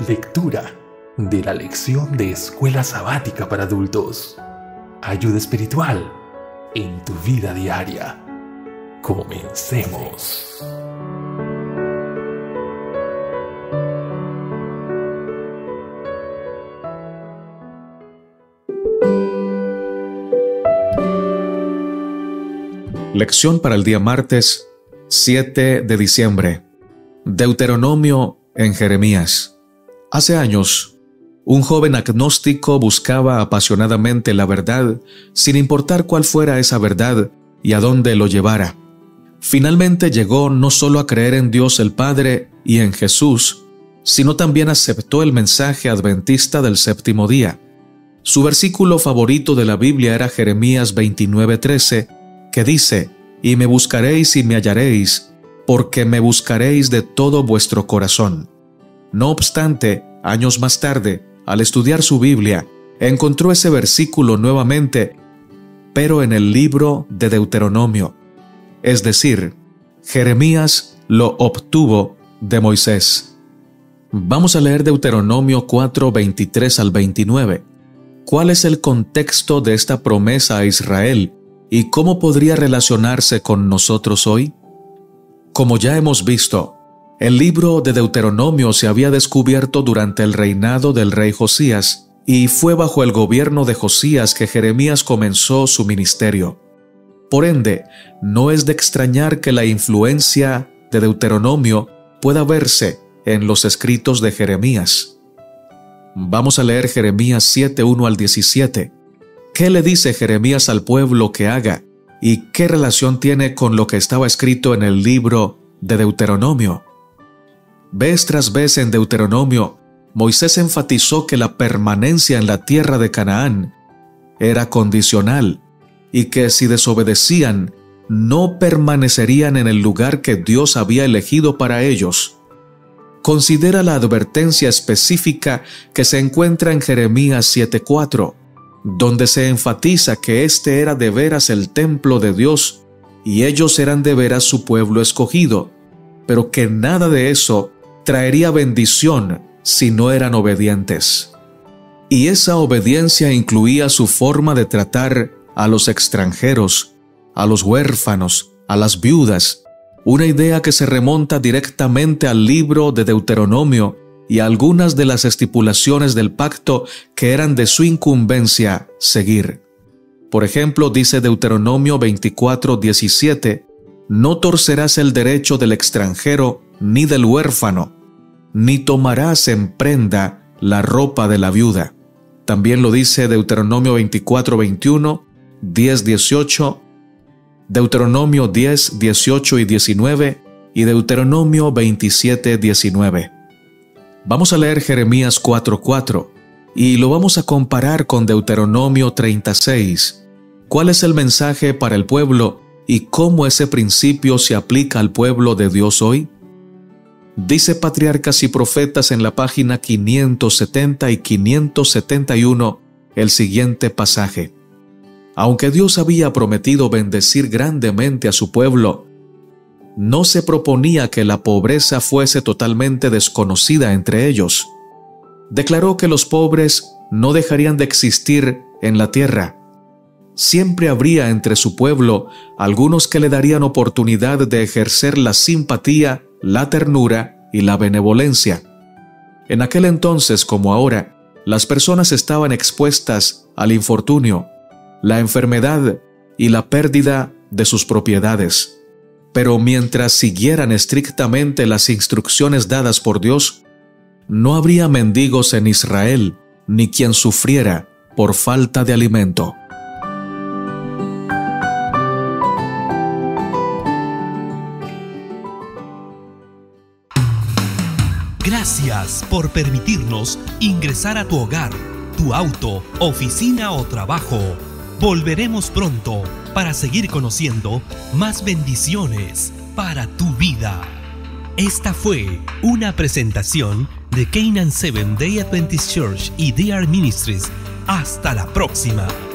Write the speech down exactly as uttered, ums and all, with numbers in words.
Lectura de la lección de Escuela Sabática para Adultos. Ayuda espiritual en tu vida diaria. Comencemos. Lección para el día martes siete de diciembre. Deuteronomio en Jeremías. Hace años, un joven agnóstico buscaba apasionadamente la verdad, sin importar cuál fuera esa verdad y a dónde lo llevara. Finalmente llegó no solo a creer en Dios el Padre y en Jesús, sino también aceptó el mensaje adventista del séptimo día. Su versículo favorito de la Biblia era Jeremías veintinueve trece, que dice: «Y me buscaréis y me hallaréis, porque me buscaréis de todo vuestro corazón». No obstante, años más tarde, al estudiar su Biblia, encontró ese versículo nuevamente, pero en el libro de Deuteronomio. Es decir, Jeremías lo obtuvo de Moisés. Vamos a leer Deuteronomio cuatro, veintitrés al veintinueve. ¿Cuál es el contexto de esta promesa a Israel y cómo podría relacionarse con nosotros hoy? Como ya hemos visto, el libro de Deuteronomio se había descubierto durante el reinado del rey Josías, y fue bajo el gobierno de Josías que Jeremías comenzó su ministerio. Por ende, no es de extrañar que la influencia de Deuteronomio pueda verse en los escritos de Jeremías. Vamos a leer Jeremías siete, uno al diecisiete. ¿Qué le dice Jeremías al pueblo que haga? ¿Y qué relación tiene con lo que estaba escrito en el libro de Deuteronomio? Vez tras vez en Deuteronomio, Moisés enfatizó que la permanencia en la tierra de Canaán era condicional y que si desobedecían, no permanecerían en el lugar que Dios había elegido para ellos. Considera la advertencia específica que se encuentra en Jeremías siete cuatro, donde se enfatiza que este era de veras el templo de Dios y ellos eran de veras su pueblo escogido, pero que nada de eso traería bendición si no eran obedientes. Y esa obediencia incluía su forma de tratar a los extranjeros, a los huérfanos, a las viudas, una idea que se remonta directamente al libro de Deuteronomio y a algunas de las estipulaciones del pacto que eran de su incumbencia seguir. Por ejemplo, dice Deuteronomio veinticuatro diecisiete, «No torcerás el derecho del extranjero ni del huérfano, ni tomarás en prenda la ropa de la viuda». También lo dice Deuteronomio veinticuatro veintiuno, diez dieciocho, Deuteronomio diez dieciocho y diecinueve y Deuteronomio veintisiete diecinueve. Vamos a leer Jeremías cuatro cuatro y lo vamos a comparar con Deuteronomio treinta y seis. ¿Cuál es el mensaje para el pueblo y cómo ese principio se aplica al pueblo de Dios hoy? Dice Patriarcas y Profetas en la página quinientos setenta y quinientos setenta y uno el siguiente pasaje: «Aunque Dios había prometido bendecir grandemente a su pueblo, no se proponía que la pobreza fuese totalmente desconocida entre ellos. Declaró que los pobres no dejarían de existir en la tierra. Siempre habría entre su pueblo algunos que le darían oportunidad de ejercer la simpatía, la ternura y la benevolencia. En aquel entonces, como ahora, las personas estaban expuestas al infortunio, la enfermedad y la pérdida de sus propiedades. Pero mientras siguieran estrictamente las instrucciones dadas por Dios, no habría mendigos en Israel, ni quien sufriera por falta de alimento». Gracias por permitirnos ingresar a tu hogar, tu auto, oficina o trabajo. Volveremos pronto para seguir conociendo más bendiciones para tu vida. Esta fue una presentación de Canaan Seventh Day Adventist Church y D R Ministries. Hasta la próxima.